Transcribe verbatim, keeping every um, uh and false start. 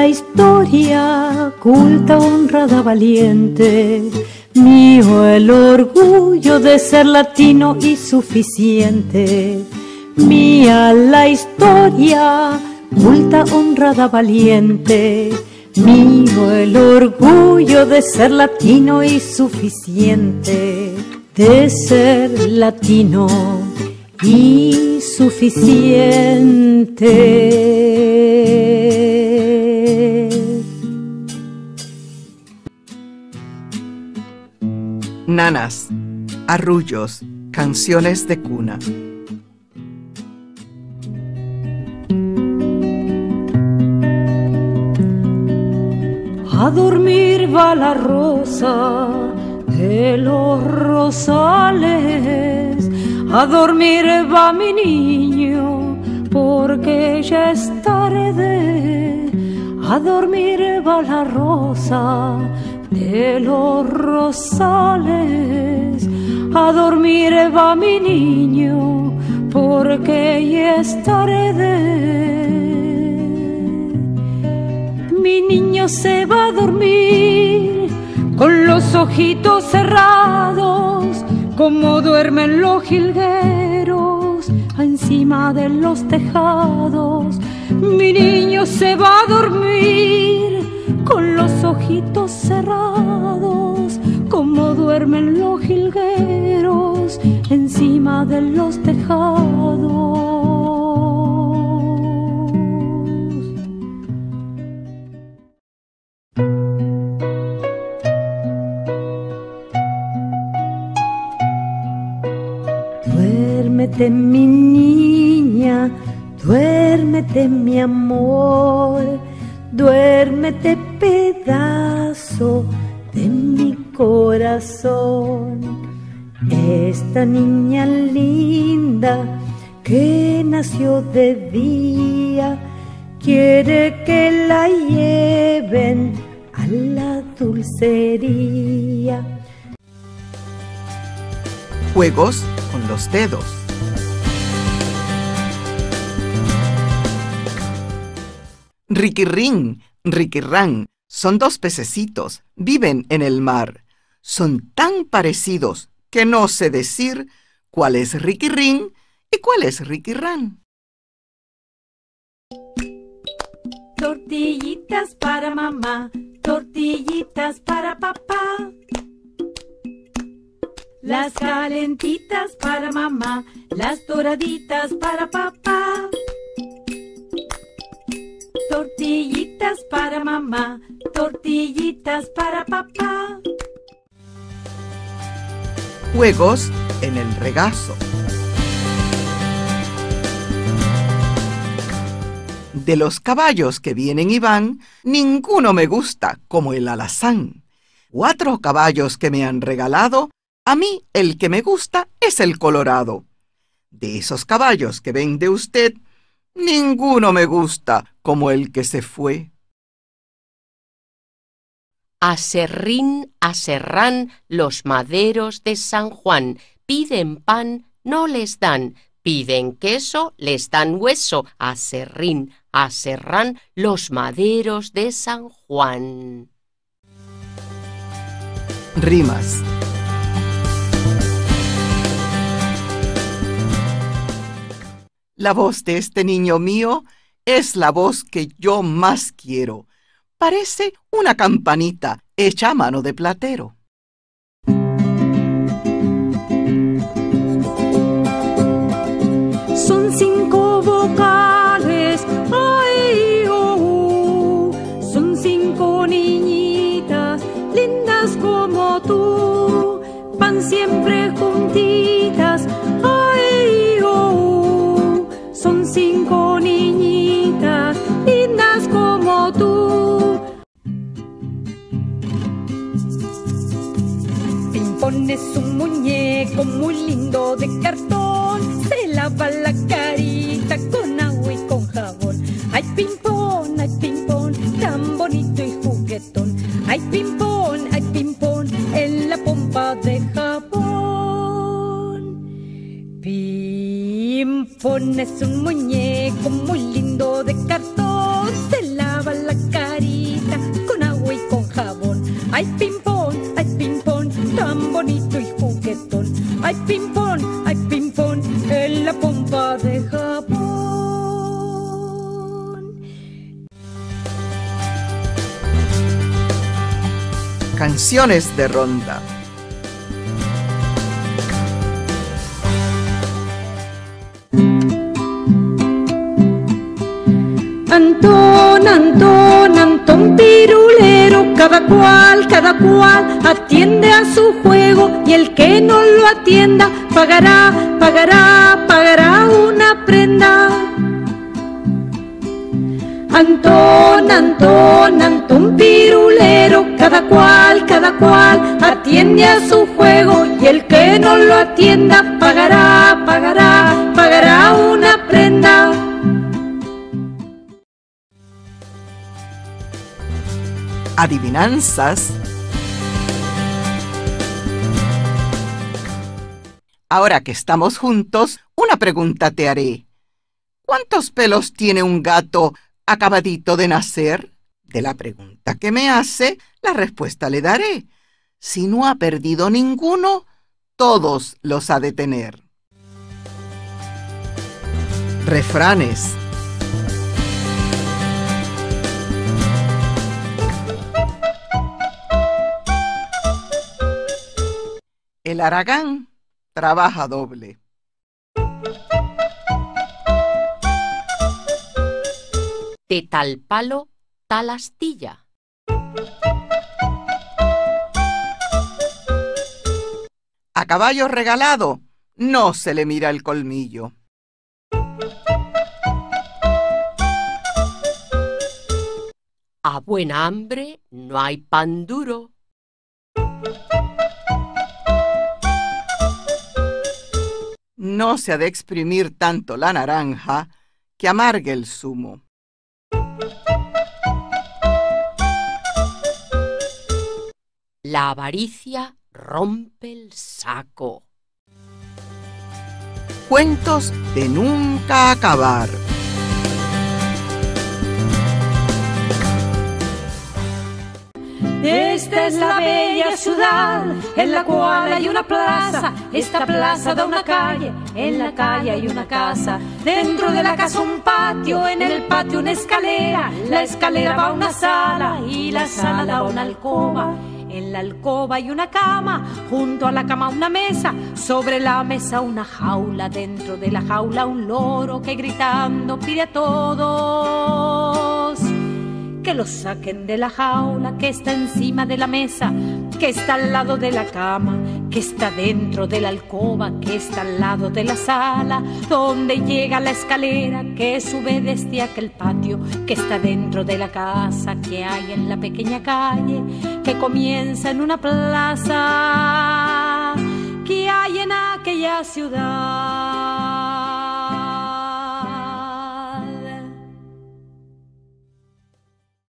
la historia, culta, honrada, valiente. Mío el orgullo de ser latino y suficiente. Mía la historia, culta, honrada, valiente. Mío el orgullo de ser latino y suficiente. De ser latino y suficiente. Nanas, arrullos, canciones de cuna. A dormir va la rosa de los rosales, a dormir va mi niño porque ya es tarde. A dormir va la rosa de los rosales, a dormir va mi niño porque ya es tarde. Mi niño se va a dormir con los ojitos cerrados, como duermen los jilgueros encima de los tejados. Mi niño se va a dormir con los ojitos cerrados, como duermen los jilgueros encima de los tejados. Duérmete, mi niña, duérmete, mi amor, duérmete, pedazo de mi corazón. Esta niña linda que nació de día quiere que la lleven a la dulcería. Juegos con los dedos. Riquirrín, riquirrán, son dos pececitos, viven en el mar. Son tan parecidos que no sé decir cuál es riquirrín y cuál es riquirrán. Tortillitas para mamá, tortillitas para papá. Las calentitas para mamá, las doraditas para papá. Tortillitas para mamá, tortillitas para papá. Juegos en el regazo. De los caballos que vienen y van, ninguno me gusta como el alazán. Cuatro caballos que me han regalado, a mí el que me gusta es el colorado. De esos caballos que vende usted, ninguno me gusta como el que se fue. A serrín, a serrán, los maderos de San Juan, piden pan, no les dan, piden queso, les dan hueso. A serrín, a serrán, los maderos de San Juan. Rimas. La voz de este niño mío es la voz que yo más quiero. Parece una campanita hecha a mano de platero. Son cinco vocales, ay, oh, son cinco niñitas lindas como tú, van siempre juntitas, ay, oh, son cinco niñitas lindas como tú. Pimpón es un muñeco muy lindo de cartón, se lava la carita con agua y con jabón. Ay, Pimpón, ay, Pimpón, tan bonito y juguetón. Ay, Pimpón, ay, Pimpón, en la pompa de jabón. Pimpón es un muñeco muy lindo de cartón, se lava la carita Canciones de ronda. Antón, Antón, Antón pirulero, cada cual, cada cual atiende a su juego y el que no lo atienda pagará, pagará, pagará una prenda. Antón, Antón, Antón pirulero, cada cual, cada cual atiende a su juego y el que no lo atienda pagará, pagará, pagará una prenda. Adivinanzas. Ahora que estamos juntos, una pregunta te haré. ¿Cuántos pelos tiene un gato acabadito de nacer? De la pregunta que me hace, la respuesta le daré. Si no ha perdido ninguno, todos los ha de tener. Refranes. El haragán trabaja doble. De tal palo, tal astilla. A caballo regalado no se le mira el colmillo. A buena hambre no hay pan duro. No se ha de exprimir tanto la naranja que amargue el zumo. La avaricia rompe el saco. Cuentos de nunca acabar. Esta es la bella ciudad en la cual hay una plaza. Esta plaza da una calle, en la calle hay una casa. Dentro de la casa un patio, en el patio una escalera. La escalera va a una sala y la sala da a una alcoba. En la alcoba hay una cama, junto a la cama una mesa, sobre la mesa una jaula, dentro de la jaula un loro que gritando pide a todos que lo saquen de la jaula que está encima de la mesa, que está al lado de la cama, que está dentro de la alcoba, que está al lado de la sala, donde llega la escalera que sube desde aquel patio, que está dentro de la casa que hay en la pequeña calle, que comienza en una plaza que hay en aquella ciudad.